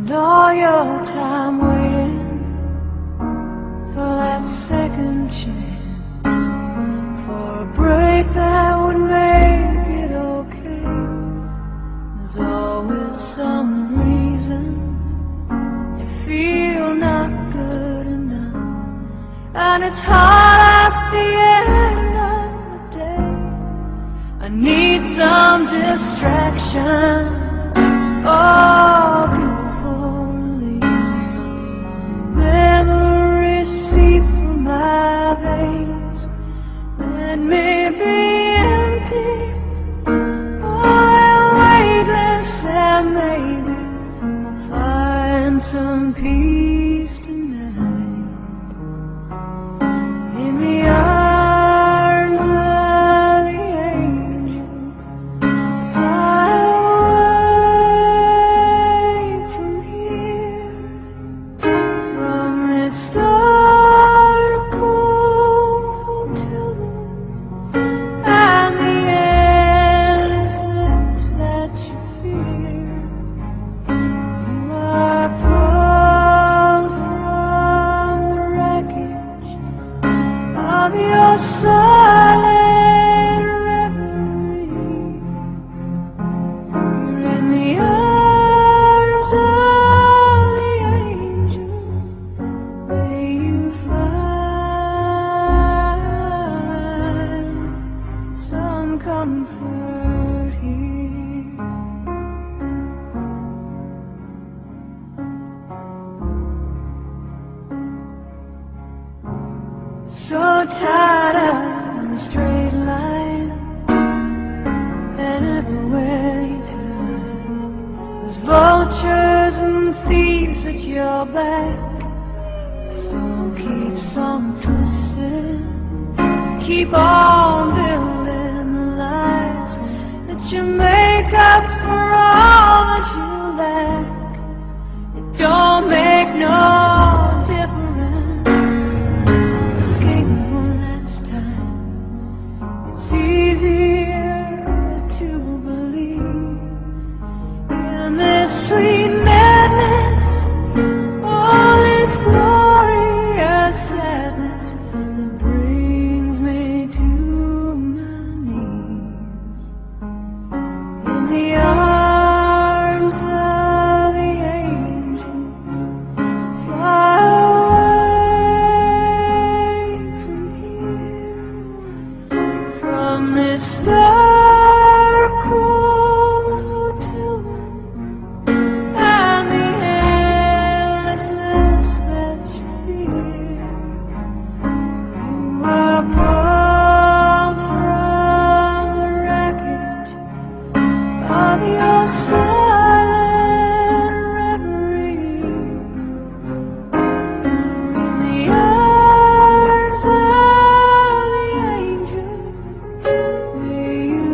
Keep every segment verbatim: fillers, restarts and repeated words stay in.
spend all your time waiting for that second chance, for a break that would make it okay. There's always some reason to feel not good enough, and it's hard at the end of the day. I need some distraction, oh, beautiful release. Memories seep from my veins, let me be empty, oh, weightless, and maybe I'll find some peace tonight in the arms of the angel. Fly away from here, from this dark, cold hotel room, and the endlessness that you fear. You are pulled from the wreckage of your silent reverie. You're in the arms of the angel. May you find some comfort here. So tied up in a straight line, and everywhere you turn, there's vultures and thieves at your back. The storm keeps on twisting, keep on building the lies that you make up for all that you lack. It don't make no difference. Escape one last time. It's easier to believe in this sweet madness, all this glorious sadness that brings me to my knees in the arms of the angel. Fly away from here, from this dark, cold hotel room, and the endlessness that you fear. You are pulled from the wreckage of your silent reverie. In the arms of the angel, may you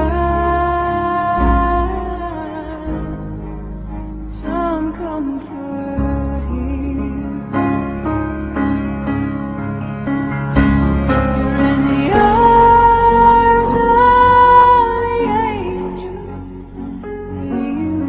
find some comfort here. You're in the arms of the angel. May you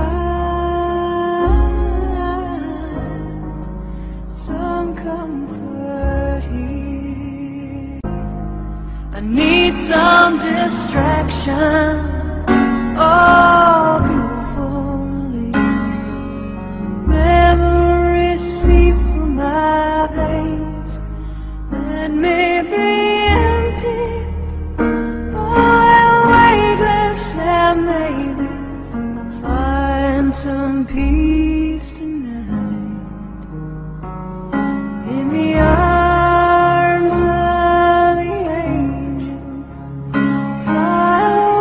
find some comfort here. I need some distraction, oh, beautiful release. Memories seep from my veins, let me be empty, oh, weightless, and maybe I'll find some peace tonight in the arms of the angel. Fly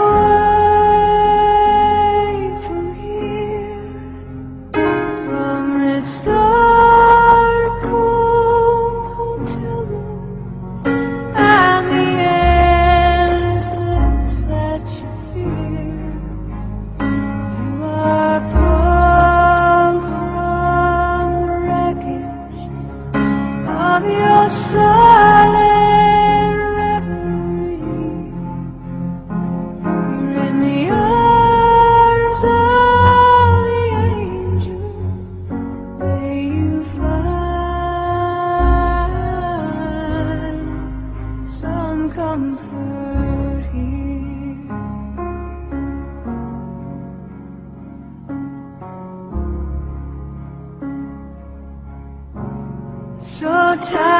away from here, from this dark, cold hotel room, and the endlessness that you fear. You are pulled so tired.